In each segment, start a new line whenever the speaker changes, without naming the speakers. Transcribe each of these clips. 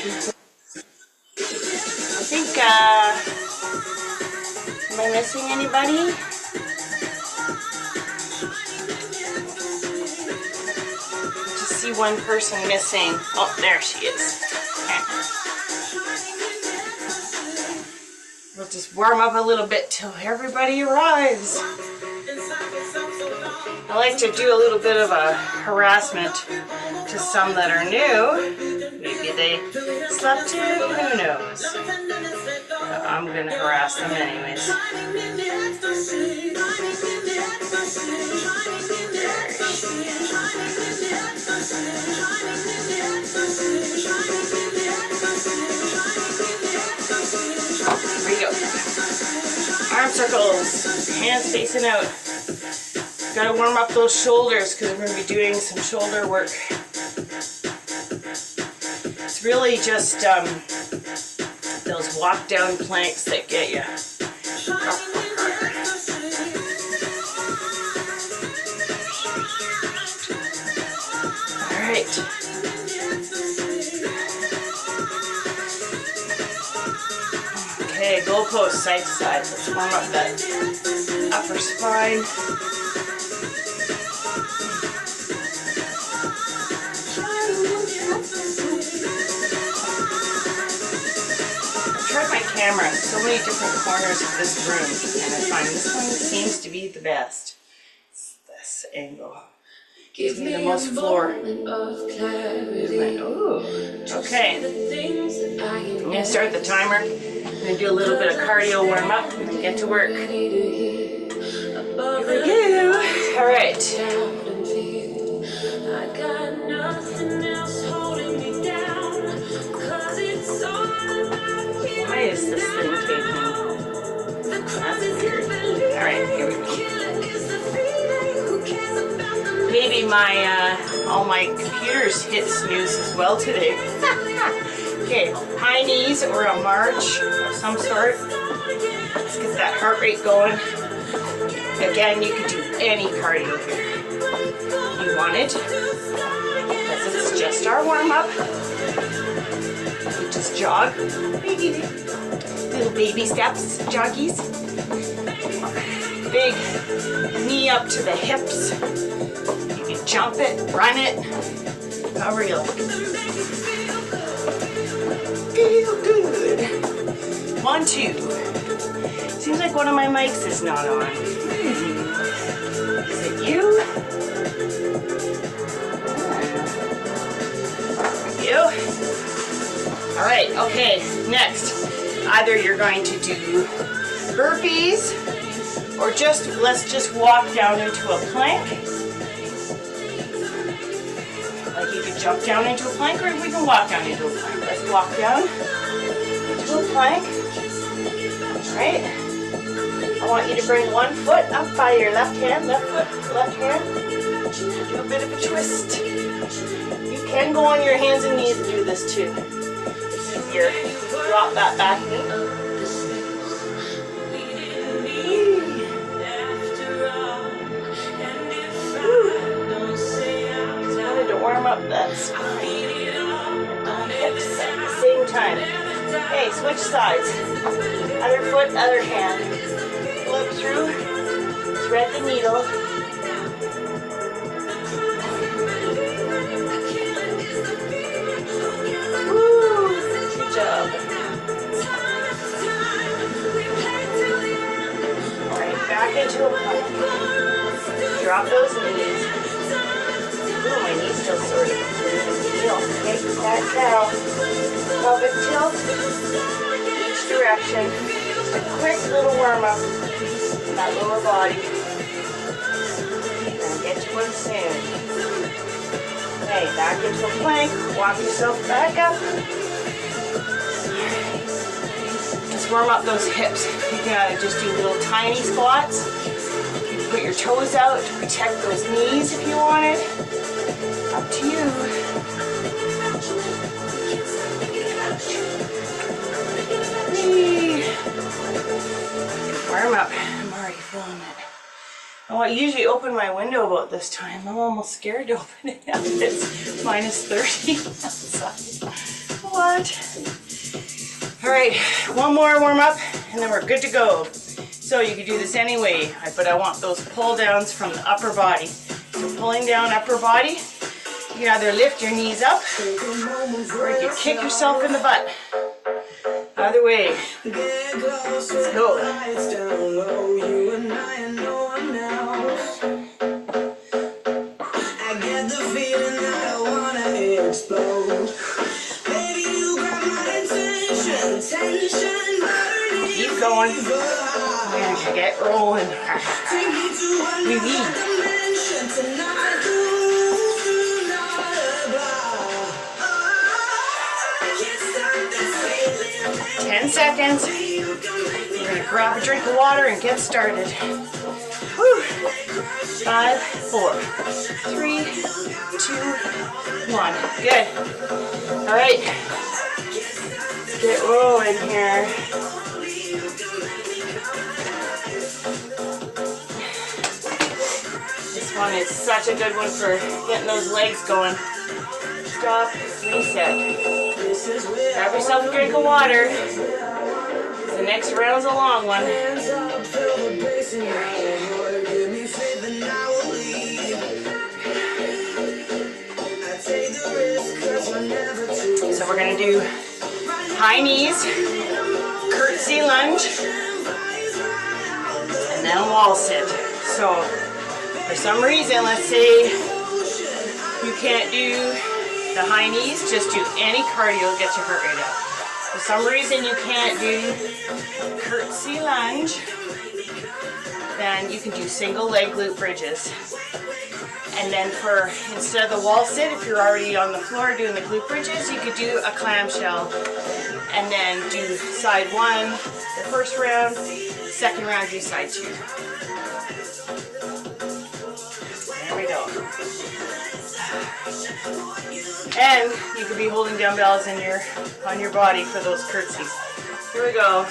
I think, am I missing anybody? Just see one person missing. Oh, there she is. We'll just warm up a little bit till everybody arrives. I like to do a little bit of a harassment to some that are new. Maybe they slept in, who knows? But I'm going to harass them anyways. Here we go. Arm circles, hands facing out. Gotta warm up those shoulders because we're going to be doing some shoulder work. It's really just those walk down planks that get you. Alright. Okay, goalpost side to side. Let's warm up that upper spine. Camera in so many different corners of this room, and I find this one seems to be the best. It's this angle. Gives me the most floor movement. Ooh, okay. I'm going to start the timer. I'm going to do a little bit of cardio warm up and get to work. Here we go. All right. I got nothing else holding me down, 'cause it's all about you. Why is this thing taking? That's weird. Alright, here we go. Maybe all my computers hit snooze as well today. Okay, high knees or a march of some sort. Let's get that heart rate going. Again, you could do any cardio here if you wanted, because it's just our warm-up. You just jog. Little baby steps, joggies. Big knee up to the hips. You can jump it, run it, however you like. Feel good. 1, 2. Seems like one of my mics is not on. Is it you? You? Alright, okay, next. Either you're going to do burpees or let's just walk down into a plank. Like you could jump down into a plank, or we can walk down into a plank. Let's walk down into a plank. Alright. I want you to bring one foot up by your left hand, left foot, left hand. Do a bit of a twist. You can go on your hands and knees and do this too. It's easier. Drop that back knee. Just wanted to warm up that spine and hips at the same time. Okay, switch sides. Other foot, other hand. Flip through. Thread the needle. Woo! Good job. Alright, back into a plank. Drop those knees. Ooh, my knee's still sort of heel. Okay, cat cow. Pelvic tilt. Each direction. Just a quick little warm up in that lower body. And get to one soon. Okay, back into a plank. Walk yourself back up. Just warm up those hips. You can just do little tiny squats. You can put your toes out to protect those knees if you wanted. Up to you. Warm up. I'm already feeling it. I usually open my window about this time. I'm almost scared to open it up. It's -30 outside. Oh squat. All right, one more warm up and then we're good to go. So you can do this anyway, but I want those pull downs from the upper body. So pulling down upper body, you can either lift your knees up or you can kick yourself in the butt. Either way, let's go. Keep going. We're gonna get rolling. We need. 10 seconds. We're gonna grab a drink of water and get started. Whew. 5, 4, 3, 2, 1. Good. All right. Get rolling here. This one is such a good one for getting those legs going. Stop, reset. Grab yourself a drink of water. The next round's a long one. So we're gonna do high knees, curtsy lunge, and then a wall sit. So for some reason, let's say you can't do the high knees, just do any cardio, get your heart rate up. For some reason you can't do curtsy lunge, then you can do single leg glute bridges. And then for, instead of the wall sit, if you're already on the floor doing the glute bridges, you could do a clamshell. And then do side 1, the first round, second round do side 2. There we go. And you could be holding dumbbells on your body for those curtsies. Here we go.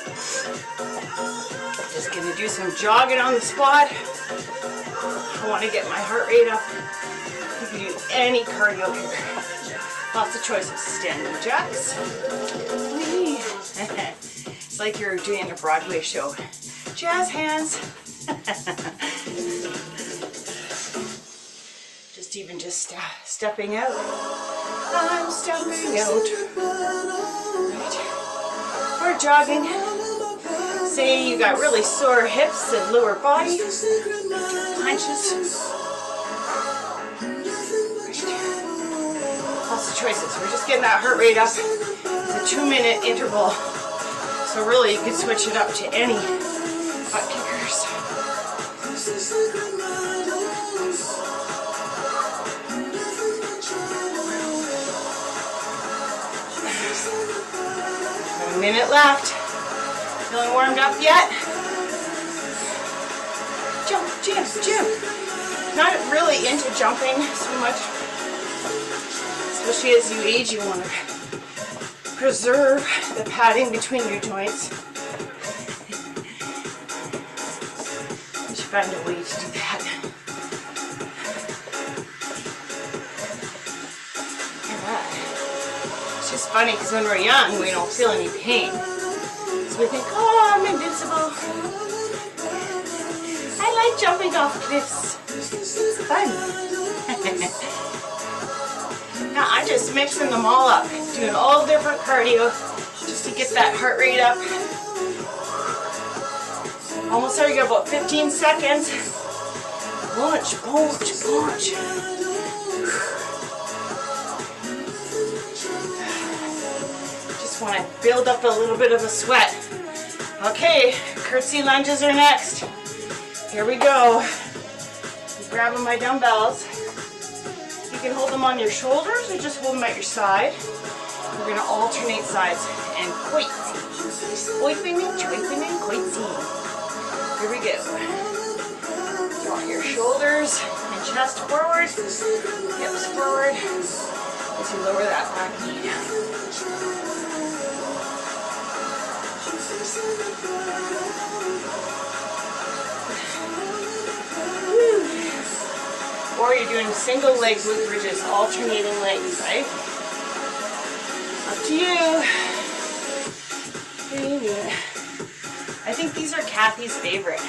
Just gonna do some jogging on the spot. I want to get my heart rate up. You can do any cardio here. Lots of choices. Standing jacks. It's like you're doing a Broadway show. Jazz hands. Just stepping out. I'm stepping out. Right. Or jogging. Say you got really sore hips and lower body. Planches. Right. Lots of choices. We're just getting that heart rate up. It's a 2-minute interval. So really you could switch it up to any butt kickers. A minute left. Feeling warmed up yet? Jump, jump, jump. Not really into jumping so much. Especially as you age, you want to preserve the padding between your joints. You should find a way to do that. It's just funny because when we're young, we don't feel any pain. So we think, oh, I'm invincible. I like jumping off cliffs. It's fun. Now I'm just mixing them all up, doing all different cardio just to get that heart rate up. Almost there, you got about 15 seconds. Launch, launch, launch. Want to build up a little bit of a sweat. Okay, curtsy lunges are next. Here we go. I'm grabbing my dumbbells. You can hold them on your shoulders or just hold them at your side. We're going to alternate sides and quoitsi. Oipinin, choipinin, quoitsi. Here we go. You want your shoulders and chest forward, hips forward as you lower that back knee down. Or you're doing single leg glute bridges, alternating legs, right? Up to you. I think these are Kathy's favorite.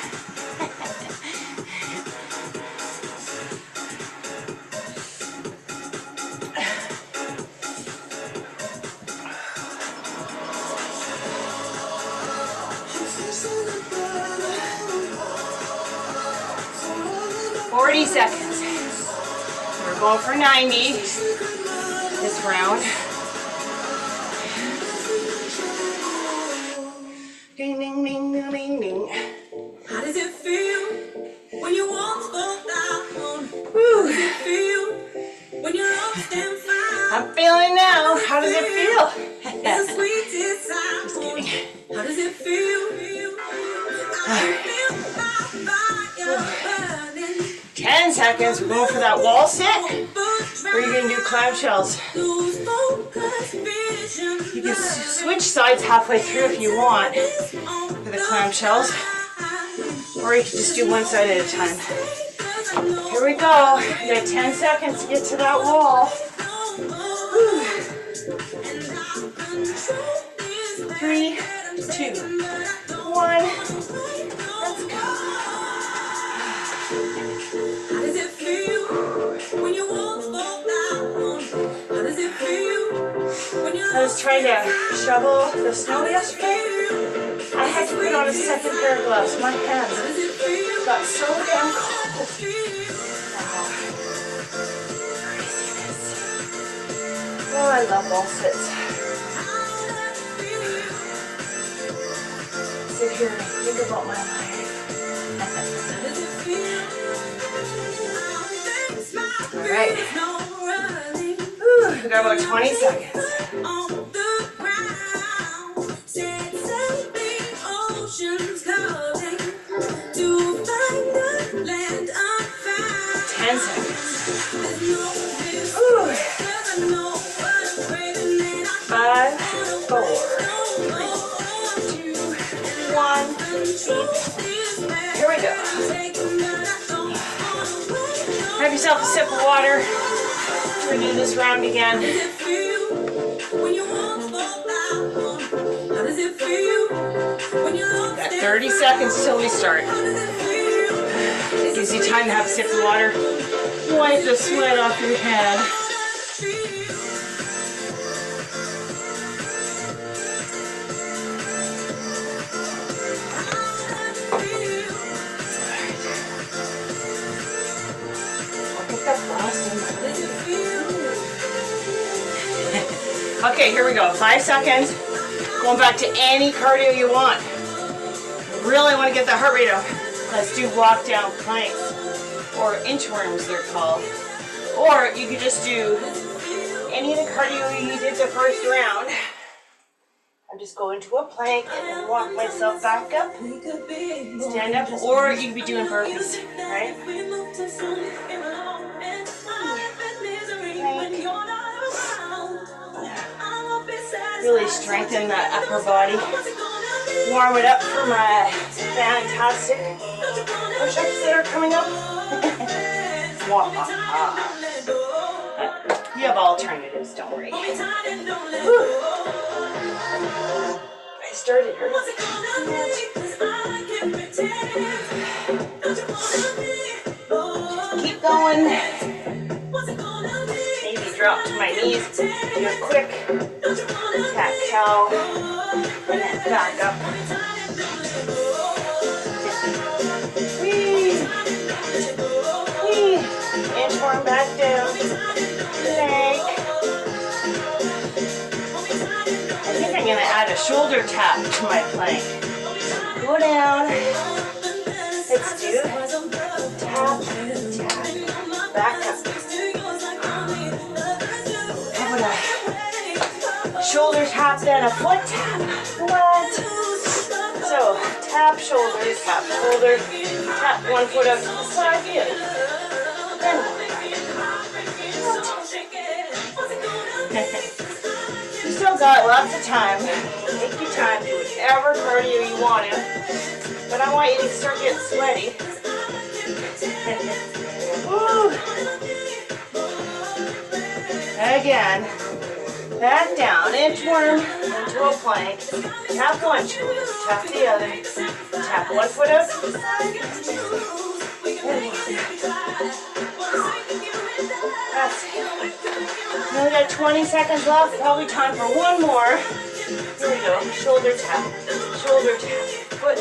Seconds. We're going for 90 this round. Ding, ding, ding, ding, ding, ding. How does it feel when your walls fall down? Woo. How does it feel when you're lost and found? I'm feeling now. How does it feel? It's the sweetest sound. Just kidding. How does it feel? 10 seconds. We're going for that wall sit. Or you're going to do clamshells. You can switch sides halfway through if you want for the clamshells. Or you can just do one side at a time. Here we go. You got 10 seconds to get to that wall. Whew. 3, 2, 1. Let's go. How does it feel when your walls fall down? How does it feel when you're I was trying to shovel the snow yesterday. I had to put on a second pair of gloves. My hands got so damn cold. Oh, I love wall sits. Sit here and think about my life. All right. Ooh, we got about 20 seconds. 10 seconds. Ooh. 5, 4, 3, 2, 1. Here we go. Have yourself a sip of water. We're gonna do this round again. Got 30 seconds till we start. It gives you time to have a sip of water. Wipe the sweat off your head. Okay, here we go. 5 seconds. Going back to any cardio you want. Really want to get the heart rate up. Let's do walk down planks, or inchworms they're called. Or you could just do any of the cardio you did the first round. I'm just going to a plank and then walk myself back up, stand up, or you could be doing burpees, right? Really strengthen that upper body. Warm it up for my fantastic push-ups that are coming up. You have alternatives, don't worry. Whew. I started early. Keep going. Maybe drop to my knees. Do a quick cat-cow. And then back up. Whee! Whee! Inchworm back down. Plank. I think I'm going to add a shoulder tap to my plank. Go down. Let's do tap, tap, back up. How about a shoulder tap, then a foot tap? What? So, tap shoulders, tap shoulder, tap one foot up to the side, good. Then you still got lots of time. Take your time, do whatever cardio you want to. But I want you to start getting sweaty. Woo. Again. Back down, inchworm into a plank. Tap one shoulder, tap the other. Tap one foot out to the side. That's it. Now we got 20 seconds left, probably time for one more. Here we go, shoulder tap, foot,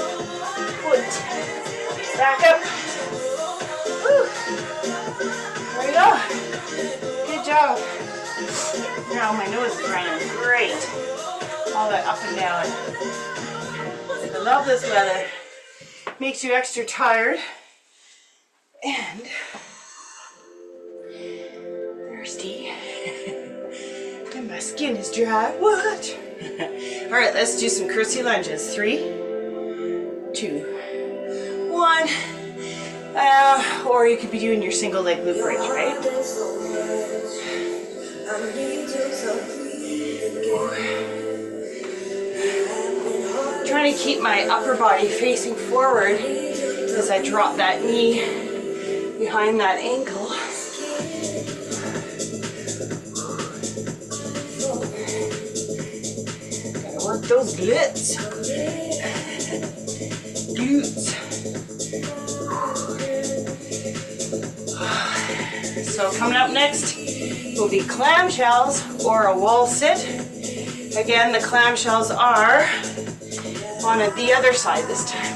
back up. Woo. There we go. Good job. Now my nose is running great. All that up and down. I love this weather. Makes you extra tired and thirsty. And my skin is dry. What? All right, let's do some curtsy lunges. 3, 2, 1. Or you could be doing your single leg glute bridge, right? Trying to keep my upper body facing forward as I drop that knee behind that ankle. Gotta work those glutes. So coming up next will be clamshells or a wall sit. Again, the clamshells are on the other side this time.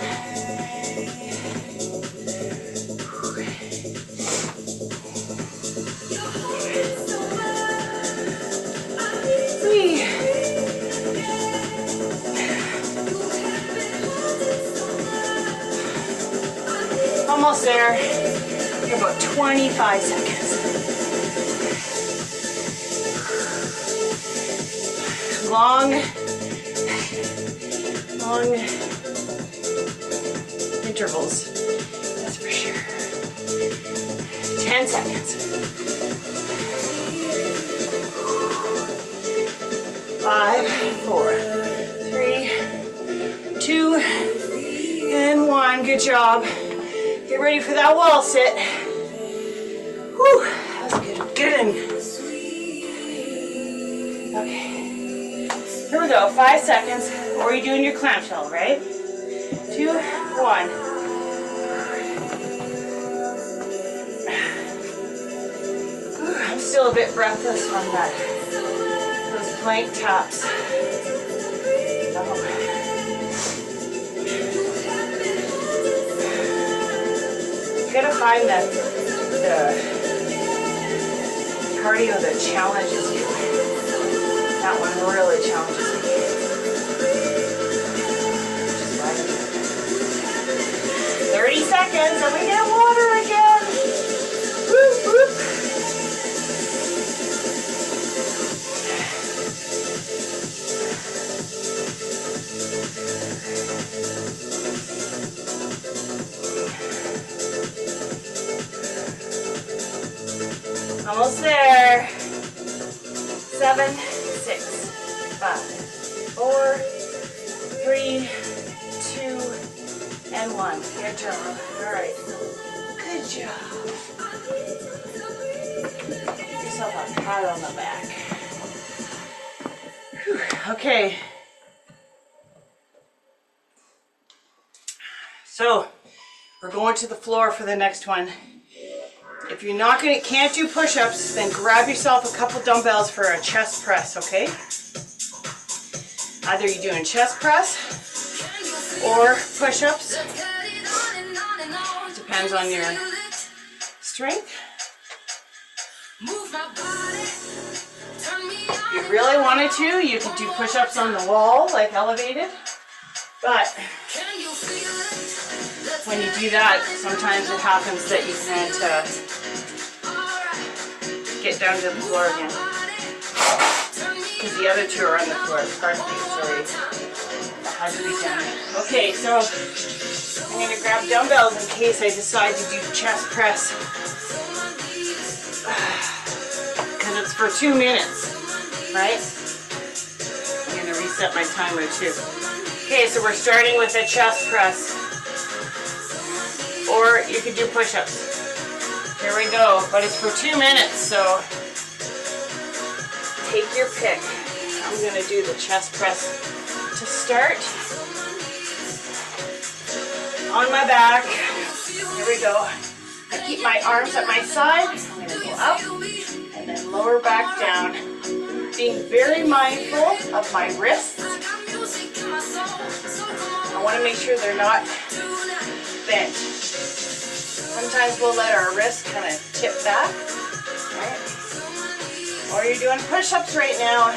Almost there. You're about 25 seconds. Long intervals, that's for sure. 10 seconds. 5, 4, 3, 2, and 1. Good job. Get ready for that wall sit. Whew, that's good. Okay. Here we go. 5 seconds. Or you're doing your clamshell, right? 2, 1. I'm still a bit breathless from those plank taps. You gotta find the cardio that challenges you. That one really challenges me. 30 seconds and we get water again. Whoop, whoop. Almost there. 7, 6, 5, 4, 3, 2, and 1. Good job. All right. Good job. Give yourself a pat on the back. Whew. Okay. So we're going to the floor for the next one. If you're can't do push-ups, then grab yourself a couple dumbbells for a chest press, okay? Either you're doing chest press or push-ups. Depends on your strength. If you really wanted to, you could do push-ups on the wall, like elevated. But when you do that, sometimes it happens that you can't get down to the floor again. Because the other two are on the floor. Pardon me, sorry. That has to be done. Okay, so I'm going to grab dumbbells in case I decide to do chest press. Because it's for 2 minutes, right? I'm going to reset my timer too. Okay, so we're starting with a chest press. Or you could do push-ups. Here we go, but it's for 2 minutes, so take your pick. I'm going to do the chest press to start. On my back. Here we go. I keep my arms at my side. I'm going to go up and then lower back down. Being very mindful of my wrists. I want to make sure they're not bent. Sometimes we'll let our wrists kind of tip back. Right? Or you're doing push-ups right now.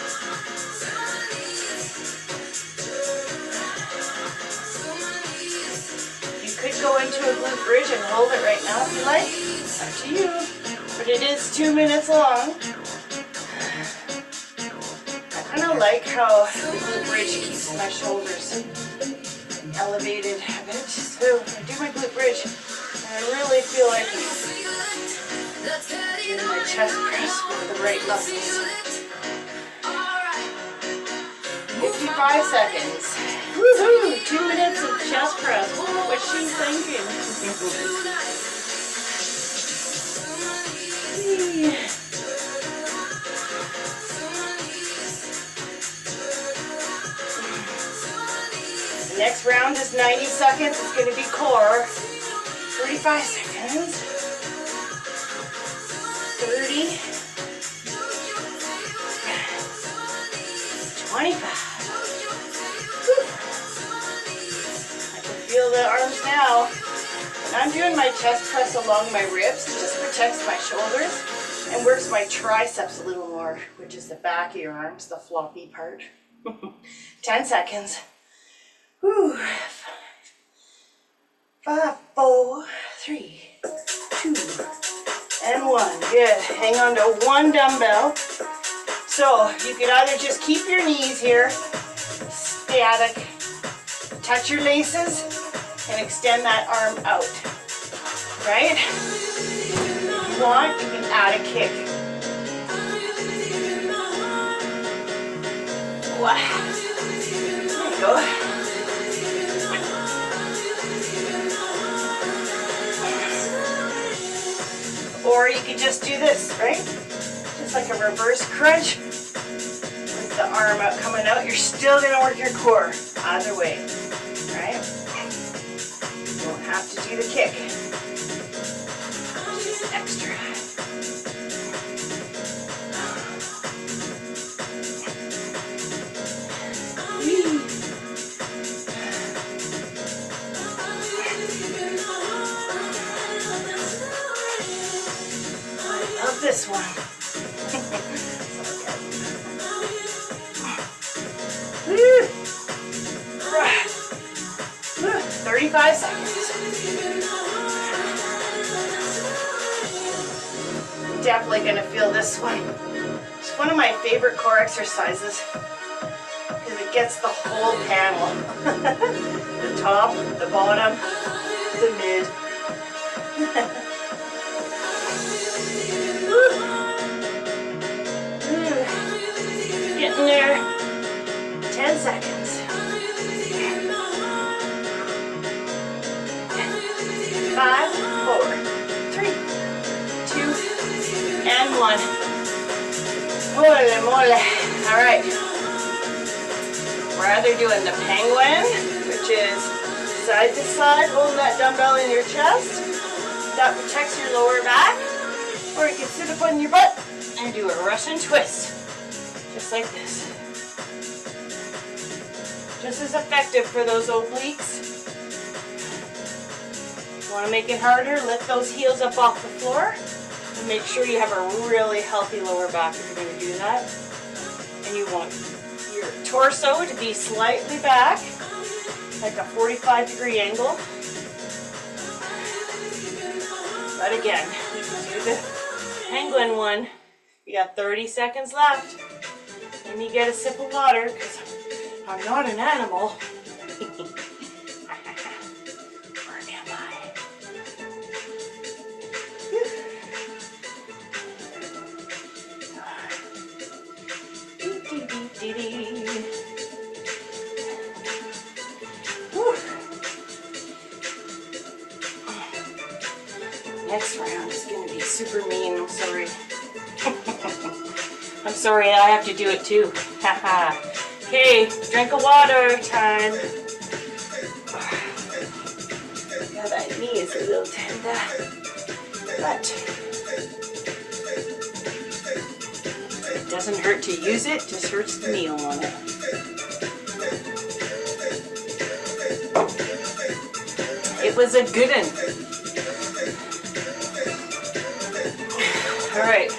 You could go into a glute bridge and hold it right now if you like. Up to you. But it is 2 minutes long. I kind of like how the glute bridge keeps my shoulders elevated a bit. So I do my glute bridge and I really feel like doing my chest press with the right muscles. 55 seconds. Woohoo! 2 minutes of chest press. What's she thinking? The next round is 90 seconds. It's going to be core. 35 seconds. 30. 25. Feel the arms now. And I'm doing my chest press along my ribs. It just protects my shoulders and works my triceps a little more, which is the back of your arms, the floppy part. 10 seconds. Whew. 5, 4, 3, 2, and 1. Good. Hang on to one dumbbell. So you could either just keep your knees here, static, touch your laces, and extend that arm out, right? If you want, you can add a kick. Wow. There you go. Or you could just do this, right? Just like a reverse crunch with the arm out coming out. You're still gonna work your core either way, right? You don't have to do the kick. Just extra. I love this one. 35 seconds. Definitely gonna feel this one. It's one of my favorite core exercises because it gets the whole panel. The top, the bottom, the mid. Getting there. 10 seconds. 5, 4, 3, 2, and 1. Mole, mole. All right. We're either doing the penguin, which is side to side, holding that dumbbell in your chest. That protects your lower back. Or you can sit up on your butt and do a Russian twist. Just like this. Just as effective for those obliques. If you want to make it harder, lift those heels up off the floor and make sure you have a really healthy lower back if you're going to do that. And you want your torso to be slightly back, like a 45-degree angle. But again, you can do the penguin one. You got 30 seconds left. Let me get a sip of water because I'm not an animal. Where am I? Next round is going to be super mean, I'm sorry. I'm sorry, I have to do it too. Haha. Okay, drink of water time. Yeah, that knee is a little tender, but it doesn't hurt to use it, just hurts to kneel on it. It was a good one. All right.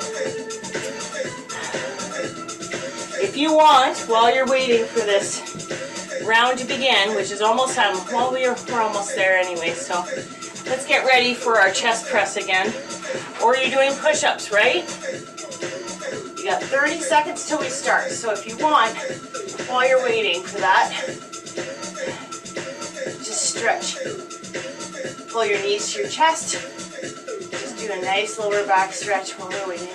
If you want, while you're waiting for this round to begin, which is almost time, well, we're almost there anyway, so let's get ready for our chest press again. Or you're doing push-ups, right? You got 30 seconds till we start, so if you want, while you're waiting for that, just stretch. Pull your knees to your chest. Just do a nice lower back stretch while we're waiting.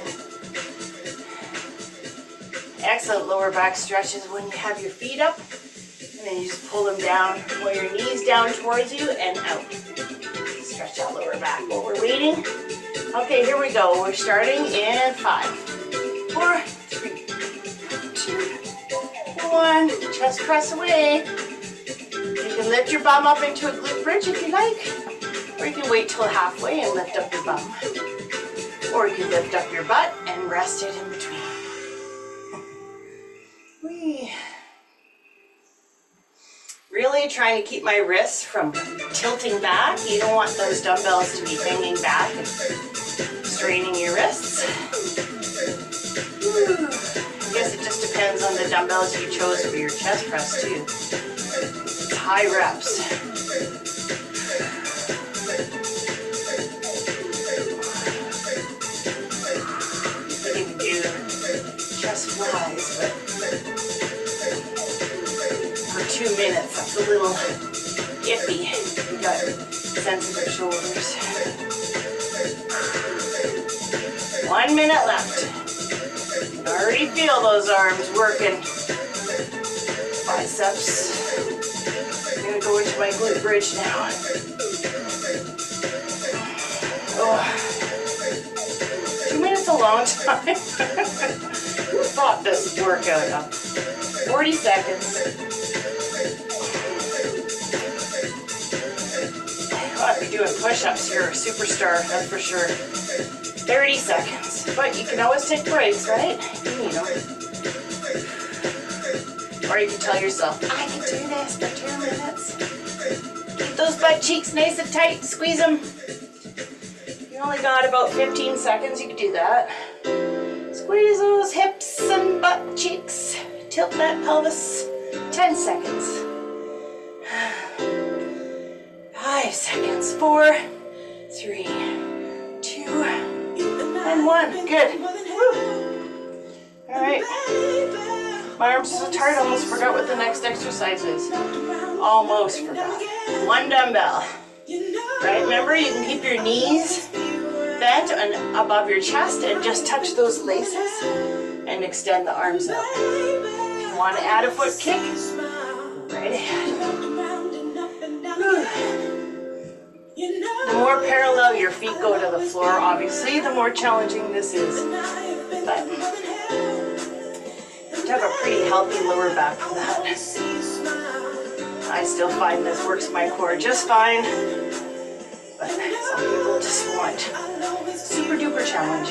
Excellent lower back stretch is when you have your feet up, and then you just pull them down, pull your knees down towards you and out. Stretch out lower back while we're waiting. Okay, here we go. We're starting in 5, 4, 3, 2, 1. Chest press away. You can lift your bum up into a glute bridge if you like. Or you can wait till halfway and lift up your bum. Or you can lift up your butt and rest it in between. Really trying to keep my wrists from tilting back. You don't want those dumbbells to be hanging back and straining your wrists. I guess it just depends on the dumbbells you chose for your chest press too. It's high reps. Chest flies, but for 2 minutes, that's a little iffy. You got sensitive shoulders. 1 minute left. You can already feel those arms working. Biceps. I'm gonna go into my glute bridge now. Oh. 2 minutes a long time. Who thought this workout up? 40 seconds. Well, if you're doing push-ups, you're a superstar, that's for sure. 30 seconds. But you can always take breaks, right? You need them. Or you can tell yourself, I can do this for 2 minutes. Keep those butt cheeks nice and tight. Squeeze them. You only got about 15 seconds, you can do that. Squeeze those hips and butt cheeks. Tilt that pelvis. 10 seconds. 5 seconds. 4, 3, 2, and 1. Good. Woo. All right. My arms are so tired, I almost forgot what the next exercise is. Almost forgot. 1 dumbbell. Right? Remember, you can keep your knees bent and above your chest and just touch those laces and extend the arms up. If you want to add a foot kick, right ahead. The more parallel your feet go to the floor, obviously, the more challenging this is. But you have a pretty healthy lower back for that. I still find this works my core just fine. But some people just want super duper challenge.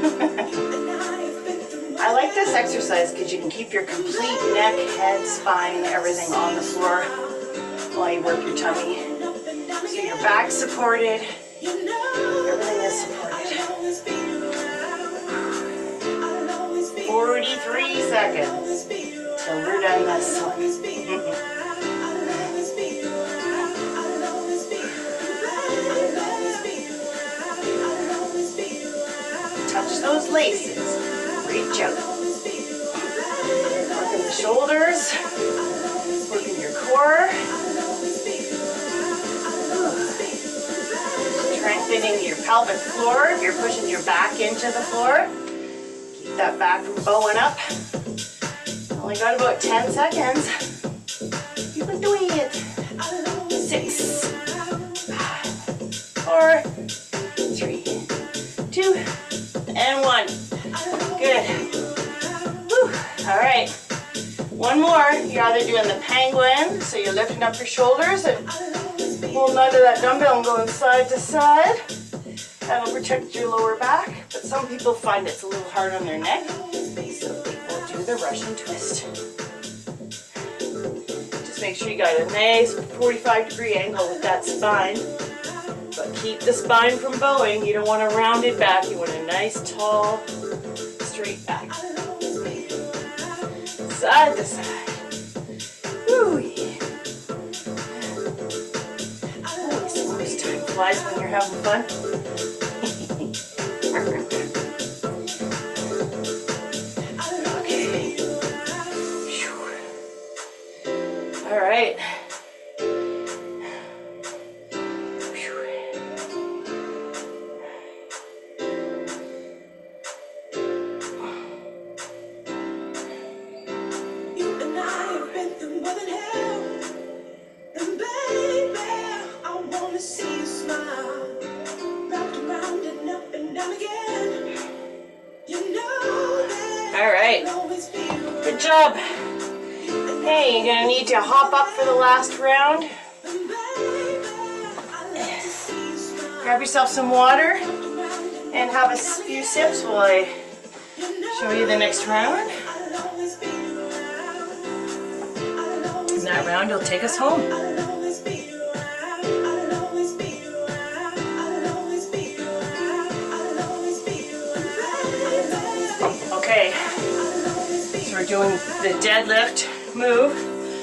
I like this exercise because you can keep your complete neck, head, spine, everything on the floor while you work your tummy. So your back's supported, everything is supported. 43 seconds till we're done this one. Touch those laces. Reach out. Working the shoulders. Working your core. Strengthening your pelvic floor if you're pushing your back into the floor. Keep that back from bowing up. Only got about 10 seconds. You can do it. 6, 5, 4, 3, 2, and 1. Good. right, one more. You're either doing the penguin, so you're lifting up your shoulders and holding onto that dumbbell and going side to side. That'll protect your lower back, but some people find it's a little hard on their neck, so they will do the Russian twist. Just make sure you got a nice 45-degree angle with that spine, but keep the spine from bowing. You don't want a rounded back, you want a nice, tall, straight back. Side to side. Woo, yeah. Always time flies when you're having fun. Okay. All right. Good job. Hey, you're gonna need to hop up for the last round. Grab yourself some water and have a few sips while I show you the next round. And that round will take us home. Okay. We're doing the deadlift move.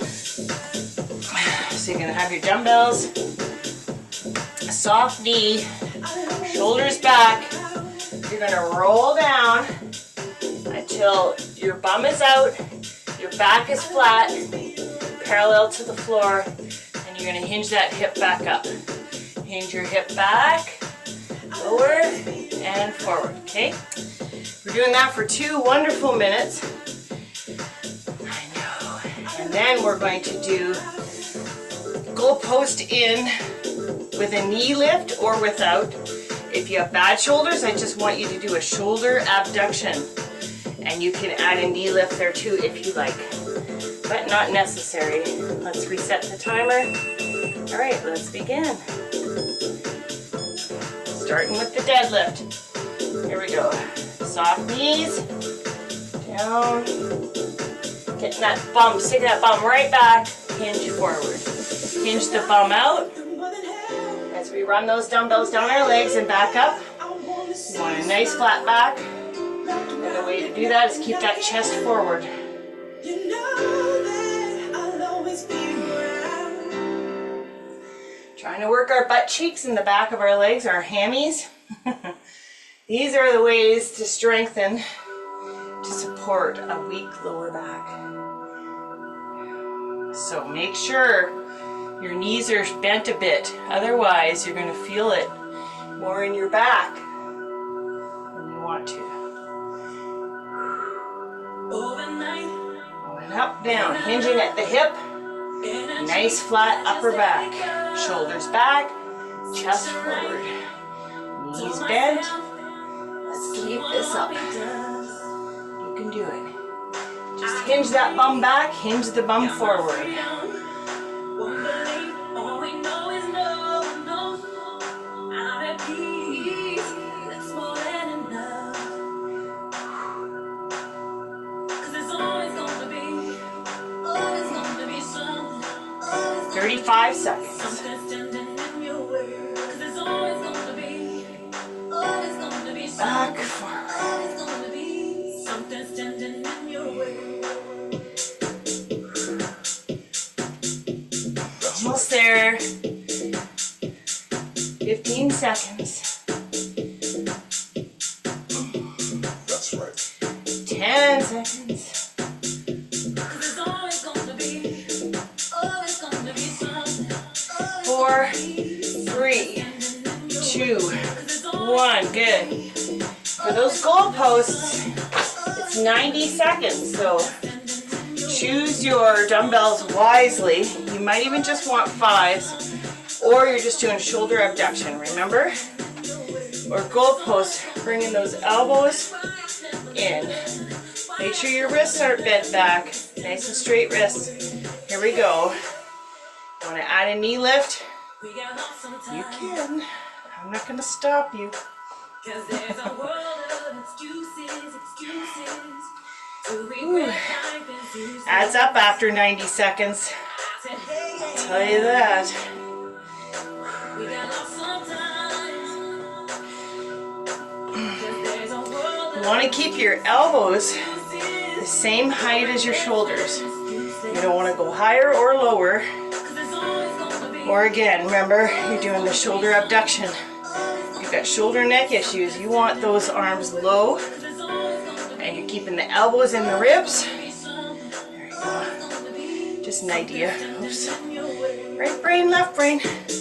So you're gonna have your dumbbells, a soft knee, shoulders back. You're gonna roll down until your bum is out, your back is flat, parallel to the floor, and you're gonna hinge that hip back up. Hinge your hip back, lower, and forward, okay? We're doing that for 2 wonderful minutes. And then we're going to do goalpost in with a knee lift or without. If you have bad shoulders, I just want you to do a shoulder abduction. And you can add a knee lift there too if you like, but not necessary. Let's reset the timer. All right, let's begin. Starting with the deadlift. Here we go. Soft knees, down. Getting that bum, stick that bum right back, hinge forward. Hinge the bum out as we run those dumbbells down our legs and back up. You want a nice flat back, and the way to do that is keep that chest forward. Trying to work our butt cheeks in the back of our legs, our hammies. These are the ways to strengthen, to support a weak lower back. So make sure your knees are bent a bit, otherwise you're going to feel it more in your back than you want to. Going up, down, hinging at the hip, nice flat upper back, shoulders back, chest forward, knees bent. Let's keep this up. You can do it. Just hinge that bum back, hinge the bum forward.
That's more than enough. 'Cause there's always gonna be something.
35 seconds.
Something standing in your way. 'Cause there's always gonna be
Back, forward.
always gonna be something standing in your way.
Almost there. 15 seconds.
That's right.
10 seconds.
'Cause there's always gonna be something.
4, 3, 2, 1. Good. For those goalposts, it's 90 seconds, so choose your dumbbells wisely. You might even just want 5s, or you're just doing shoulder abduction, remember? Or goalpost, bringing those elbows in. Make sure your wrists aren't bent back. Nice and straight wrists. Here we go. Want to add a knee lift? You can. I'm not going to stop you. Ooh. Adds up after 90 seconds. I'll tell you that. You want to keep your elbows the same height as your shoulders. You don't want to go higher or lower. Or again, remember, you're doing the shoulder abduction. You've got shoulder neck issues. You want those arms low. And you're keeping the elbows in the ribs. There you go. Just an idea. Oops. Right brain, left brain.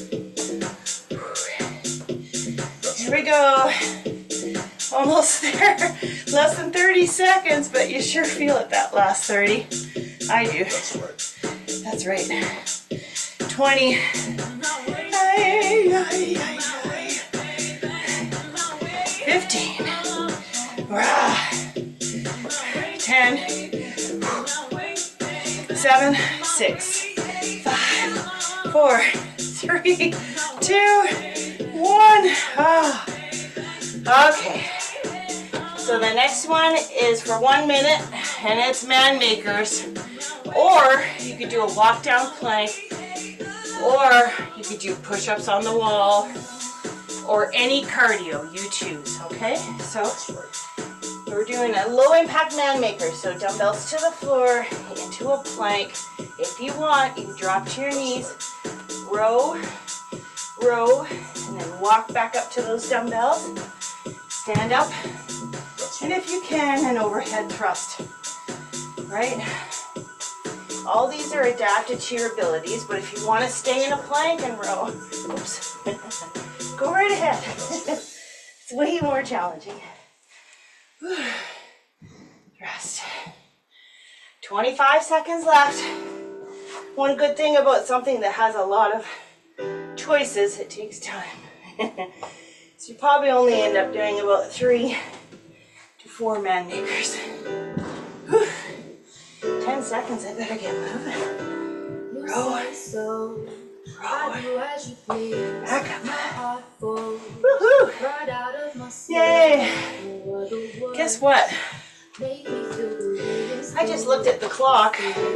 Here we go. Almost there. Less than 30 seconds, but you sure feel it that last 30. I do. That's right. 20. 15. 10. 7. 6. 5. 4. 3. 2. 1. Oh. Okay. So the next one is for 1 minute, and it's man makers. Or you could do a walk down plank, or you could do push-ups on the wall, or any cardio you choose, okay? So we're doing a low impact man maker. So dumbbells to the floor, into a plank. If you want, you can drop to your knees, row, row, and then walk back up to those dumbbells. Stand up, and if you can, an overhead thrust, right? All these are adapted to your abilities, but if you want to stay in a plank and row, oops, go right ahead. It's way more challenging. Rest. 25 seconds left. One good thing about something that has a lot of choices, it takes time. So you probably only end up doing about 3 to 4 man makers. Whew. 10 seconds, I better get moving. Row. Row. Back up. Woohoo! Yay! Guess what? I just looked at the clock.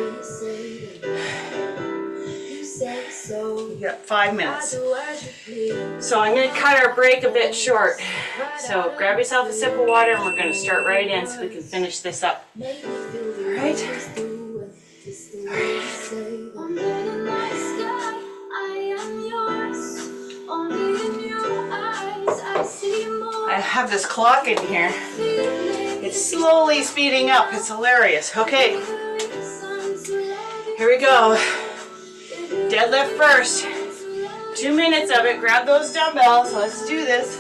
You got 5 minutes. So I'm going to cut our break a bit short. So grab yourself a sip of water and we're going to start right in so we can finish this up. Alright? I have this clock in here. It's slowly speeding up. It's hilarious. Okay. Here we go. Deadlift first. 2 minutes of it. Grab those dumbbells. Let's do this.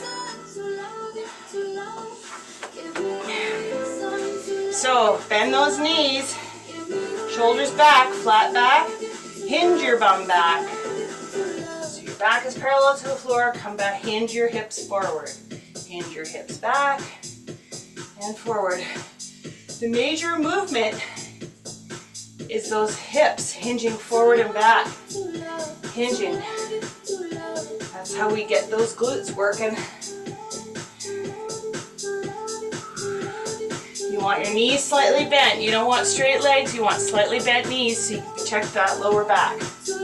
So bend those knees. Shoulders back, flat back. Hinge your bum back. So your back is parallel to the floor. Come back. Hinge your hips forward. Hinge your hips back and forward. The major movement is those hips hinging forward and back. Hinging. That's how we get those glutes working. You want your knees slightly bent. You don't want straight legs, you want slightly bent knees so you can protect that lower back.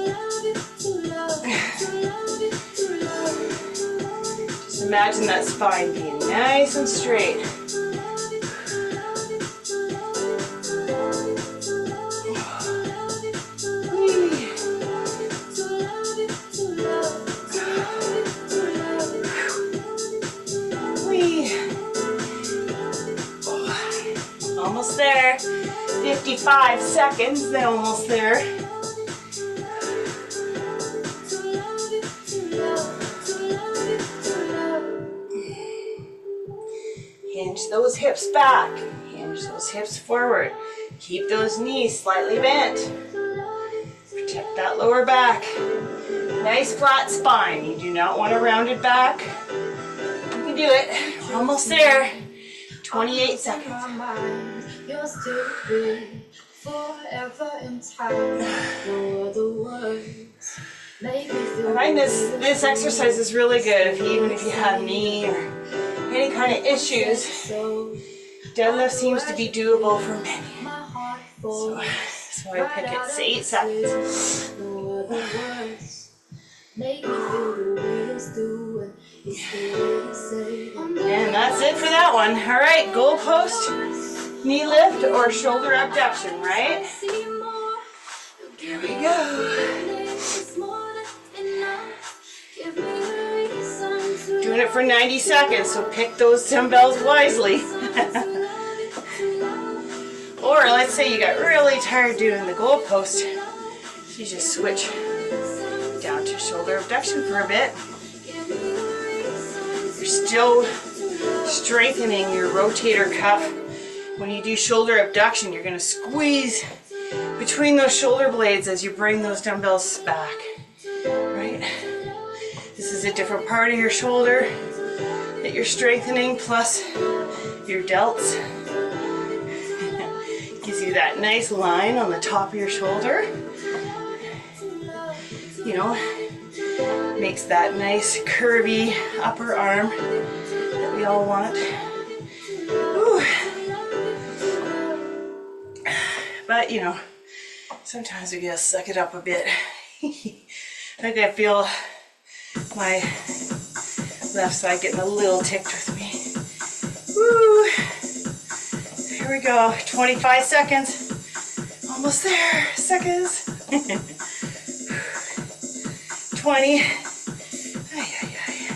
Just imagine that spine being nice and straight. Almost there. 55 seconds, then almost there. Hinge those hips back. Hinge those hips forward. Keep those knees slightly bent. Protect that lower back. Nice flat spine. You do not want a rounded back. You can do it. We're almost there. 28 seconds.
to be forever in time. No other words make me feel.
I find this exercise is really good even if you have knee or any kind of issues. Deadlift seems to be doable for many. So I pick it. It's 8 seconds.
No other words make me feel the way it's doing. It's the way you say.
And that's it for that one. All right, goal post, knee lift, or shoulder abduction, right? Here we go. Doing it for 90 seconds, so pick those dumbbells wisely. Or let's say you got really tired doing the goal post. You just switch down to shoulder abduction for a bit. You're still strengthening your rotator cuff. When you do shoulder abduction, you're going to squeeze between those shoulder blades as you bring those dumbbells back, right? This is a different part of your shoulder that you're strengthening, plus your delts. Gives you that nice line on the top of your shoulder. You know, makes that nice curvy upper arm that we all want. Ooh. But you know, sometimes we gotta suck it up a bit. Like I feel my left side getting a little ticked with me. Woo! Here we go, 25 seconds. Almost there, seconds. 20. Ay, ay, ay.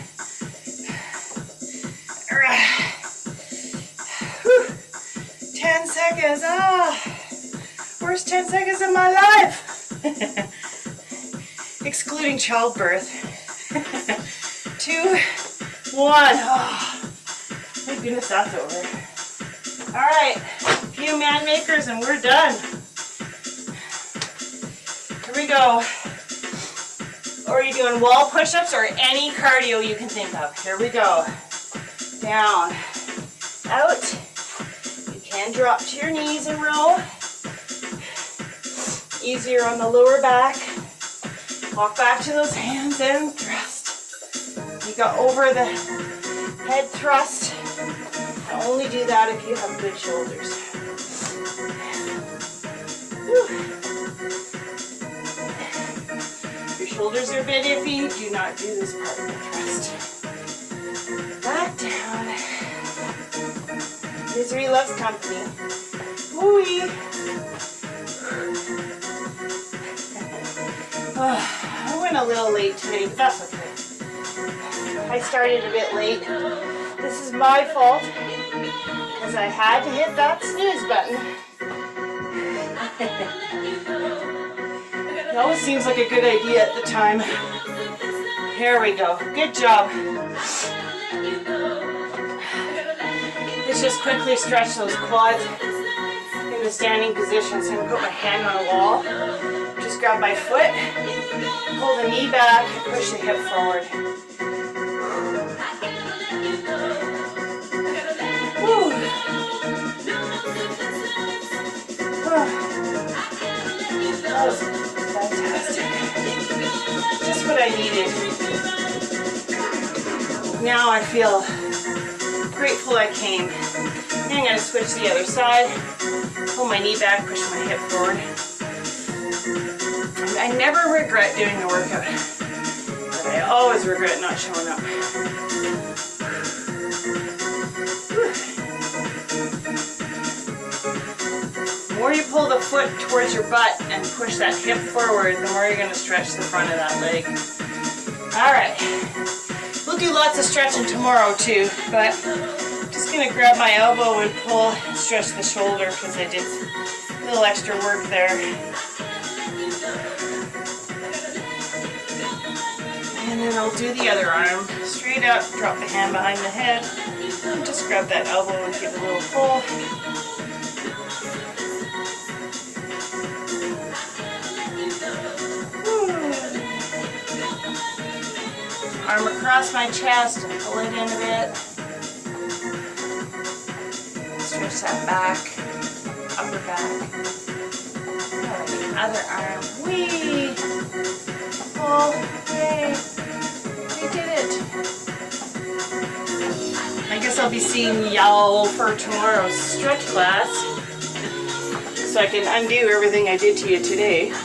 Whew. 10 seconds. Ah, worst 10 seconds of my life. Excluding childbirth. 2, 1. Oh, thank goodness that's over. All right, a few man makers and we're done. Here we go. Or are you doing wall push-ups or any cardio you can think of? Here we go. Down, out. You can drop to your knees and roll. Easier on the lower back. Walk back to those hands and thrust. You got over the head thrust. Only do that if you have good shoulders. Whew. Your shoulders are a bit iffy, do not do this part of the thrust. Back down. Misery loves company. Woo-wee. I went a little late today, but that's okay. I started a bit late. This is my fault, because I had to hit that snooze button. It always seems like a good idea at the time. Here we go. Good job. Let's just quickly stretch those quads in the standing position. So I'm going to put my hand on a wall. Just grab my foot, pull the knee back, and push the hip forward. Woo. That was fantastic. Just what I needed. Now I feel grateful I came. And I'm going to switch to the other side. Pull my knee back, push my hip forward. I never regret doing the workout, but I always regret not showing up. The more you pull the foot towards your butt and push that hip forward, the more you're going to stretch the front of that leg. Alright, we'll do lots of stretching tomorrow too, but I'm just going to grab my elbow and pull and stretch the shoulder because I did a little extra work there. And then I'll do the other arm. Straight up, drop the hand behind the head, and just grab that elbow and give a little pull. Arm across my chest and pull it in a bit. Stretch that back, upper back. Other arm. Whee! Pull. Yay! We did it. I guess I'll be seeing y'all for tomorrow's stretch class, so I can undo everything I did to you today.